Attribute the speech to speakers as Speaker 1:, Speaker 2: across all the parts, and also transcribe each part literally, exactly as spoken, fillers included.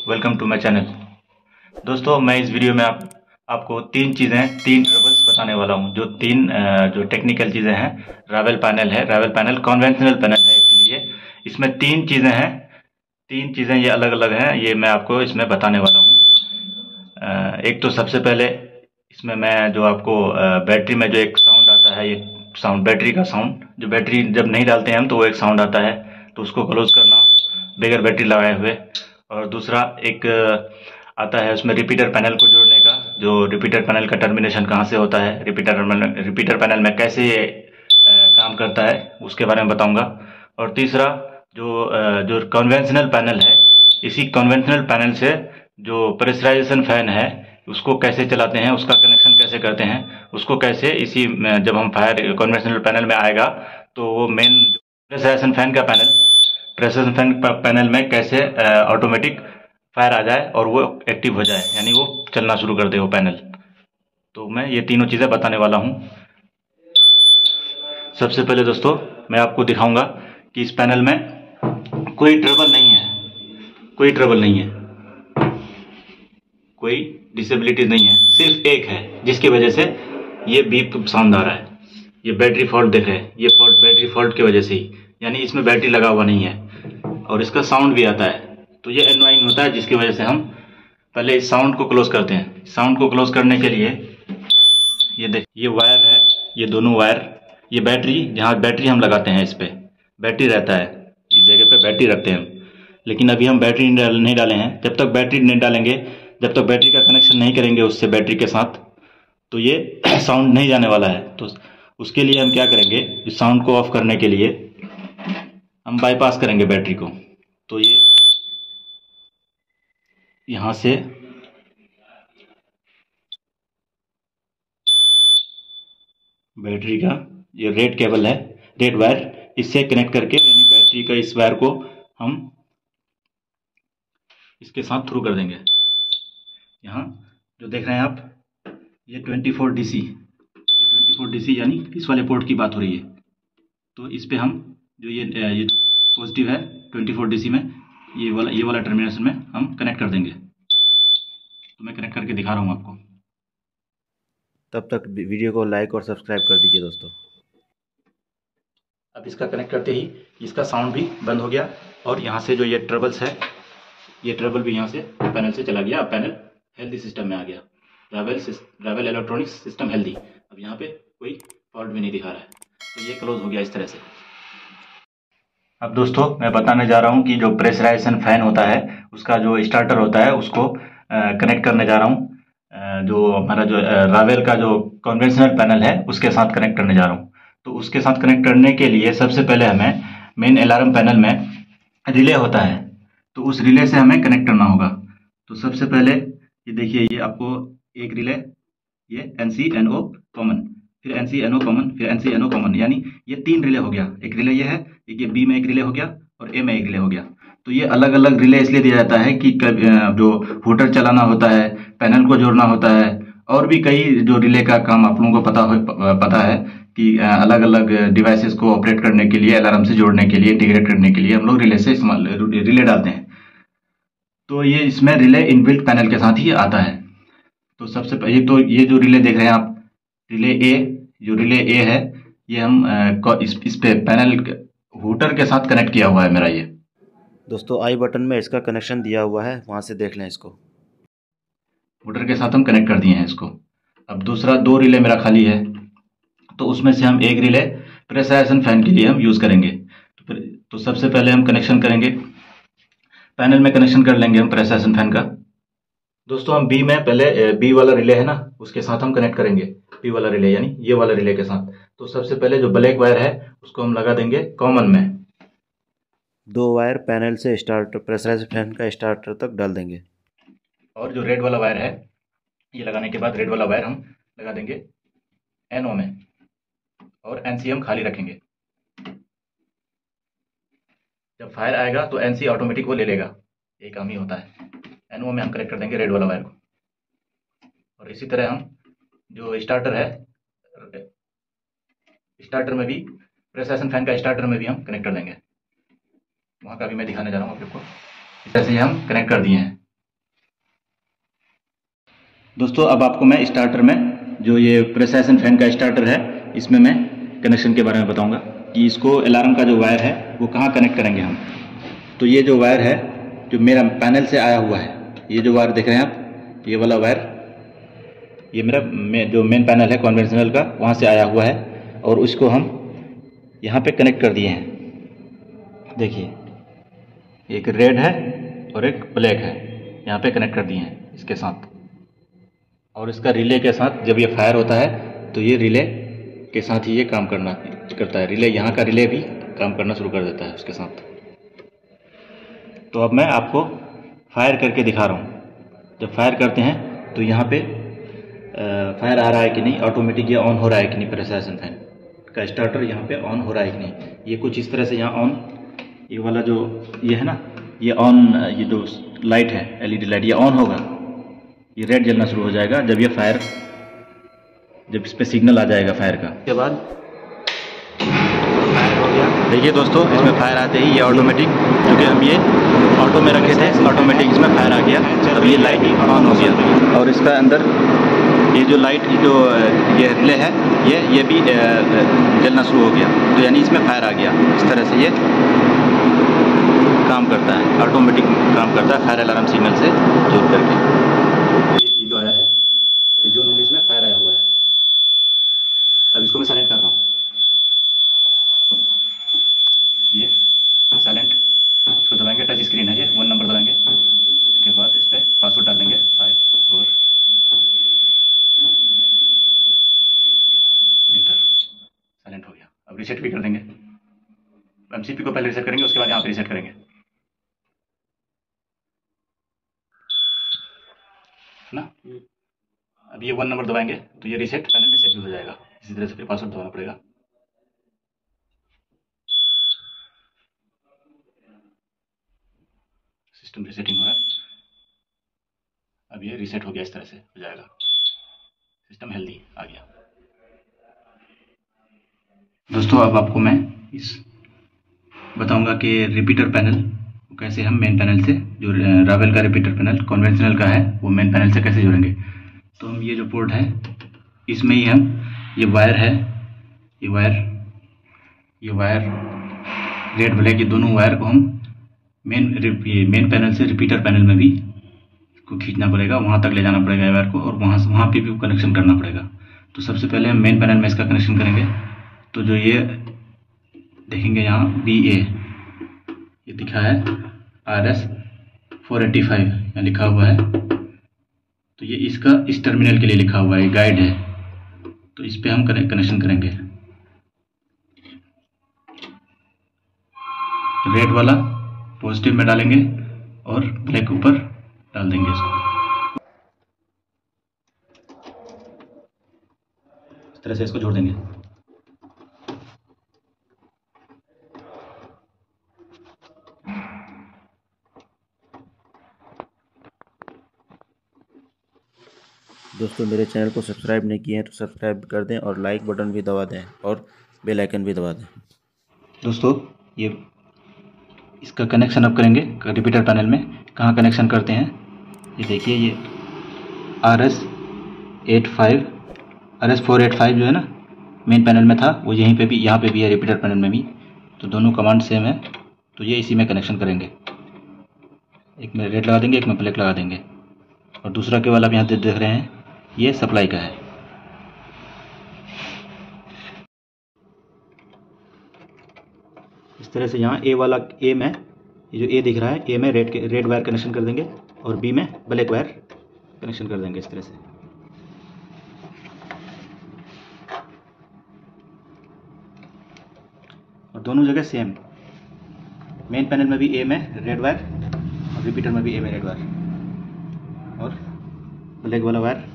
Speaker 1: Welcome to my channel. दोस्तों मैं इस वीडियो में आप आपको तीन चीज़ें तीन ट्रबल्स बताने वाला हूं। जो तीन अ, जो टेक्निकल चीज़ें हैं। रावेल पैनल है, रावेल पैनल कन्वेंशनल पैनल है एक्चुअली ये। इसमें तीन चीज़ें हैं, तीन चीज़ें ये अलग अलग हैं, ये मैं आपको इसमें बताने वाला हूँ। एक तो सबसे पहले इसमें मैं जो आपको अ, बैटरी में जो एक साउंड आता है, ये साउंड बैटरी का साउंड, जो बैटरी जब नहीं डालते हैं हम तो वो एक साउंड आता है, तो उसको क्लोज करना बगैर बैटरी लगाए हुए। और दूसरा एक अ, आता है उसमें रिपीटर पैनल को जोड़ने का, जो रिपीटर पैनल का टर्मिनेशन कहाँ से होता है, रिपीटर रिपीटर पैनल में कैसे ये अ, काम करता है उसके बारे में बताऊंगा। और तीसरा जो अ, जो कन्वेंशनल पैनल है, इसी कन्वेंशनल पैनल से जो प्रेशराइजेशन फैन है उसको कैसे चलाते हैं, उसका कनेक्शन कैसे करते हैं, उसको कैसे इसी में जब हम फायर कन्वेंशनल पैनल में आएगा तो वो मेन प्रेशराइजेशन फैन का पैनल प्रेशराइजेशन फैन पैनल में कैसे ऑटोमेटिक फायर आ जाए और वो एक्टिव हो जाए, यानी वो चलना शुरू कर दे वो पैनल। तो मैं ये तीनों चीज़ें बताने वाला हूँ। सबसे पहले दोस्तों मैं आपको दिखाऊंगा कि इस पैनल में कोई ट्रबल नहीं है, कोई ट्रबल नहीं है, कोई डिसेबिलिटीज नहीं है, सिर्फ एक है जिसकी वजह से ये बीप साउंड आ रहा है। ये बैटरी फॉल्ट देख रहे हैं, ये फॉल्ट बैटरी फॉल्ट की वजह से ही, यानी इसमें बैटरी लगा हुआ नहीं है और इसका साउंड भी आता है। तो ये एनोइंग होता है, जिसकी वजह से हम पहले इस साउंड को क्लोज करते हैं। साउंड को क्लोज करने के लिए ये देख, ये वायर है, ये दोनों वायर, ये बैटरी, जहाँ बैटरी हम लगाते हैं इस पे बैटरी रहता है, इस जगह पे बैटरी रखते हैं हम। लेकिन अभी हम बैटरी नहीं डाल नहीं डाले हैं। जब तक बैटरी नहीं डालेंगे, जब तक बैटरी का कनेक्शन नहीं करेंगे उससे बैटरी के साथ, तो ये साउंड नहीं जाने वाला है। तो उसके लिए हम क्या करेंगे, इस साउंड को ऑफ करने के लिए हम बाईपास करेंगे बैटरी को। तो ये यहाँ से बैटरी का ये रेड केबल है, रेड वायर, इससे कनेक्ट करके, यानी बैटरी का इस वायर को हम इसके साथ थ्रू कर देंगे। यहाँ जो देख रहे हैं आप, ये ट्वेंटी फोर डी सी, ये ट्वेंटी फोर डी सी यानी इस वाले पोर्ट की बात हो रही है। तो इस पे हम जो ये ये जो पॉजिटिव है ट्वेंटी फोर डी सी में, ये वाला ये वाला टर्मिनेशन में हम कनेक्ट कर देंगे। तो मैं कनेक्ट करके दिखा रहा हूँ आपको।
Speaker 2: तब तक वीडियो को लाइक और सब्सक्राइब कर दीजिए दोस्तों।
Speaker 1: अब इसका कनेक्ट करते ही इसका साउंड भी बंद हो गया और यहाँ से जो ये ट्रबल्स है, ये ट्रबल भी यहाँ से पैनल से चला गया। अब पैनल हेल्दी सिस्टम में आ गया। Ravel Ravel electronics system healthy. अब यहाँ पे कोई फॉल्ट भी नहीं दिखा रहा है। तो ये क्लोज हो गया इस तरह से। अब दोस्तों मैं बताने जा रहा हूँ कि जो प्रेशराइजेशन फैन होता है उसका जो स्टार्टर होता है उसको कनेक्ट करने जा रहा हूँ। जो हमारा जो रावेल का जो कन्वेंशनल पैनल है उसके साथ कनेक्ट करने जा रहा हूँ। तो उसके साथ कनेक्ट करने के लिए सबसे पहले हमें मेन अलार्म पैनल में रिले होता है, तो उस रिले से हमें कनेक्ट करना होगा। तो सबसे पहले ये देखिए, ये आपको एक रिले, ये N C N O common, फिर N C N O common, फिर N C N O common, यानी ये तीन रिले हो गया। एक रिले ये है, एक ये बी में एक रिले हो गया और ए में एक रिले हो गया। तो ये अलग अलग रिले इसलिए दिया जाता है कि जो हुटर चलाना होता है, पैनल को जोड़ना होता है, और भी कई जो रिले का काम आप लोगों को पता हो पता है कि अलग अलग डिवाइसेस को ऑपरेट करने के लिए, अलार्म से जोड़ने के लिए, इंटीग्रेट करने के लिए हम लोग रिले से इस्तेमाल रिले डालते हैं। तो ये इसमें रिले इनबिल्ट पैनल के साथ ही आता है। तो सबसे पहले तो ये जो रिले देख रहे हैं आप, रिले ए, जो रिले ए है, ये हम इस, इस पे पैनल हुटर के साथ कनेक्ट किया हुआ है मेरा। ये
Speaker 2: दोस्तों आई बटन में इसका कनेक्शन दिया हुआ है, वहाँ से देख लें इसको।
Speaker 1: हुटर के साथ हम कनेक्ट कर दिए हैं इसको। अब दूसरा दो रिले मेरा खाली है, तो उसमें से हम एक रिले प्रेशराइजेशन फैन के लिए हम यूज़ करेंगे। तो, तो सबसे पहले हम कनेक्शन करेंगे, पैनल में कनेक्शन कर लेंगे हम प्रेशराइजेशन फैन का। दोस्तों हम बी में पहले बी वाला रिले है ना, उसके साथ हम कनेक्ट करेंगे। बी वाला रिले यानी ये वाला रिले के साथ। तो सबसे पहले जो ब्लैक वायर है उसको हम लगा देंगे कॉमन में।
Speaker 2: दो वायर पैनल से स्टार्टर प्रेशराइज्ड फैन का स्टार्टर तक डाल देंगे।
Speaker 1: और जो रेड वाला वायर है, ये लगाने के बाद रेड वाला वायर हम लगा देंगे एनओ में, और एनसी हम खाली रखेंगे। जब फायर आएगा तो एनसी ऑटोमेटिक वो ले लेगा, ये काम ही होता है। एनओ में हम कनेक्ट कर देंगे रेड वाला वायर को। और इसी तरह हम जो स्टार्टर है, स्टार्टर में भी, प्रेशराइजेशन फैन का स्टार्टर में भी हम कनेक्ट कर देंगे। वहाँ का भी मैं दिखाने जा रहा हूँ आप लोग को। इस तरह से हम कनेक्ट कर दिए हैं। दोस्तों अब आपको मैं स्टार्टर में जो ये प्रेसाइजन फैन का स्टार्टर है इसमें मैं कनेक्शन के बारे में बताऊंगा कि इसको अलार्म का जो वायर है वो कहाँ कनेक्ट करेंगे हम। तो ये जो वायर है जो मेरा पैनल से आया हुआ है, ये जो वायर देख रहे हैं आप, ये वाला वायर, ये मेरा मे, जो मेन पैनल है कन्वेंशनल का, वहाँ से आया हुआ है और उसको हम यहाँ पे कनेक्ट कर दिए हैं। देखिए एक रेड है और एक ब्लैक है, यहाँ पे कनेक्ट कर दिए हैं इसके साथ। और इसका रिले के साथ जब ये फायर होता है तो ये रिले के साथ ही ये काम करना करता है। रिले यहाँ का रिले भी काम करना शुरू कर देता है उसके साथ। तो अब मैं आपको फायर करके दिखा रहा हूँ। जब फायर करते हैं तो यहाँ पे फायर आ रहा है कि नहीं, ऑटोमेटिक ये ऑन हो रहा है कि नहीं, प्रेसाइजन फैन का स्टार्टर यहाँ पे ऑन हो रहा है कि नहीं। ये कुछ इस तरह से यहाँ ऑन, ये वाला जो ये है ना, ये ऑन, ये जो लाइट है एलईडी लाइट, ये ऑन होगा, ये रेड जलना शुरू हो जाएगा जब ये फायर, जब इस पर सिग्नल आ जाएगा फायर का। उसके बाद फायर हो गया। देखिए दोस्तों इसमें फायर आते ही ये ऑटोमेटिक, क्योंकि हम ये ऑटो में रखे थे, ऑटोमेटिक इसमें फायर आ गया। अब ये लाइट ऑन हो गया और इसका अंदर ये जो लाइट जो ये रिले है ये ये भी जलना शुरू हो गया। तो यानी इसमें फायर आ गया। इस तरह से ये काम करता है, ऑटोमेटिक काम करता है फायर अलार्म सिग्नल से जोड़ करके। ये जो आया है, ये जो उन्नीस में फायर आया हुआ है। अब इसको मैं साइलेंट कर रहा हूँ। ये साइलेंट, इसको दबाएंगे, टच स्क्रीन है ये, वन नंबर दबाएंगे, उसके बाद इस पर पासवर्ड डाल देंगे फाइव फोर इंटर। साइलेंट हो गया। अब रीसेट भी कर देंगे। एमसीपी को पहले रीसेट करेंगे, उसके बाद यहाँ पे रीसेट करेंगे ना। अब ये वन नंबर दबाएंगे तो ये रीसेट पैनल रीसेट भी हो जाएगा। इसी तरह से फिर पासवर्ड दबाना पड़ेगा। सिस्टम रीसेटिंग हो रहा है। अब ये रीसेट हो गया, इस तरह से हो जाएगा। सिस्टम हेल्दी आ गया। दोस्तों अब आपको मैं इस बताऊंगा कि रिपीटर पैनल कैसे हम मेन पैनल से, जो रावेल का रिपीटर पैनल कन्वेंशनल का है, वो मेन पैनल से कैसे जोड़ेंगे। तो हम ये जो पोर्ट है इसमें ही हम ये वायर है, ये वायर ये वायर रेड ब्लैक, ये दोनों वायर को हम मेन ये मेन पैनल से रिपीटर पैनल में भी इसको खींचना पड़ेगा, वहाँ तक ले जाना पड़ेगा वायर को, और वहाँ से वहाँ पे भी कनेक्शन करना पड़ेगा। तो सबसे पहले हम मेन पैनल में इसका कनेक्शन करेंगे। तो जो ये देखेंगे यहाँ बी ए ये दिखा है, R S four eighty five यहाँ लिखा हुआ है। तो ये इसका इस टर्मिनल के लिए लिखा हुआ है, गाइड है। तो इस पे हम कनेक्शन करेंगे। रेड वाला पॉजिटिव में डालेंगे और ब्लैक ऊपर डाल देंगे इसको। इस तरह से इसको जोड़ देंगे।
Speaker 2: दोस्तों मेरे चैनल को सब्सक्राइब नहीं किए हैं तो सब्सक्राइब कर दें और लाइक बटन भी दबा दें और बेल आइकन भी दबा दें।
Speaker 1: दोस्तों ये इसका कनेक्शन अब करेंगे रिपीटर पैनल में। कहाँ कनेक्शन करते हैं, ये देखिए, ये R S eight five R S four eight five जो है ना मेन पैनल में था, वो यहीं पे भी, यहाँ पे भी है रिपीटर पैनल में भी। तो दोनों कमांड सेम है। तो ये इसी में कनेक्शन करेंगे। एक में रेड लगा देंगे, एक में ब्लैक लगा देंगे। और दूसरा केवल आप यहाँ देख रहे हैं ये सप्लाई का है। इस तरह से यहाँ ए वाला ए में, ये जो ए दिख रहा है, ए में रेड के रेड वायर कनेक्शन कर देंगे और बी में ब्लैक वायर कनेक्शन कर देंगे इस तरह से। और दोनों जगह सेम, मेन पैनल में भी ए में रेड वायर और रिपीटर में भी ए में रेड वायर और ब्लैक वाला वायर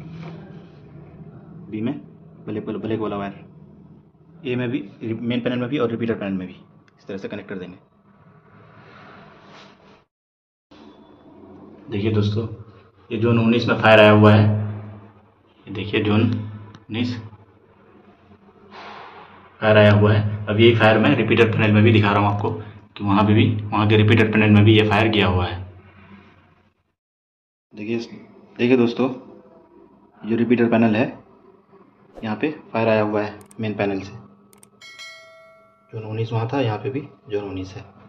Speaker 1: बी में ब्लैक वाला ब्लैक वाला वायर, ए में भी, मेन पैनल में भी और रिपीटर पैनल में भी इस तरह से कनेक्ट कर देंगे। देखिए दोस्तों ये जोन उन्नीस में फायर आया हुआ है। ये देखिए जोन उन्नीस फायर आया हुआ है। अब यही फायर मैं रिपीटर पैनल में भी दिखा रहा हूँ आपको कि वहाँ पे भी, वहाँ के रिपीटर पैनल में भी ये फायर किया हुआ है। देखिए देखिए दोस्तों जो रिपीटर पैनल है यहाँ पे फायर आया हुआ है मेन पैनल से। जो उन्नीस वहाँ था, यहाँ पे भी जो उन्नीस है।